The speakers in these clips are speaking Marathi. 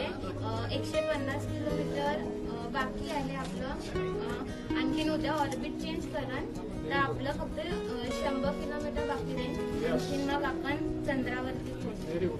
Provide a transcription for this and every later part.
150 किलोमीटर बाकी आहे आपलं. आणखीन उद्या ऑर्बिट चेंज करण तर आपलं फक्त 100 किलोमीटर बाकी राहील. आणखीन मग आपण चंद्रावरती पोहोचू.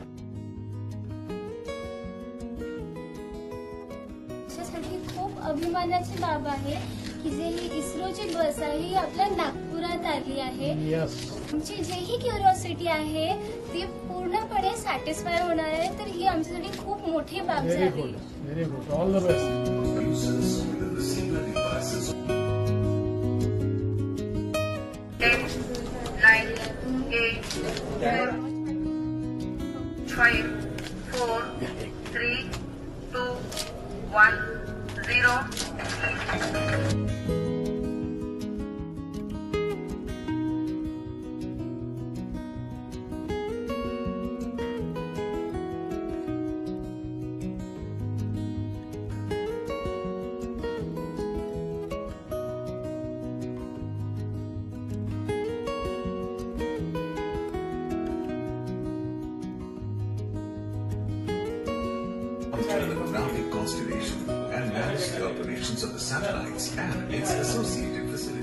खूप अभिमानाची बाब आहे की जे ही इस्रोची बस आहे ही आपल्या नागपुरात आली आहे. आमची जे ही क्युरिओसिटी आहे ती पूर्णपणे सॅटिस्फाय होणार आहे. तर ही आमच्यासाठी खूप मोठी बाब झाली. Very good. All the best. 9, 8, 7, 5, 4, 3, 2, 1, 0. Constellation and manage the operations of the satellites and its associated facilities.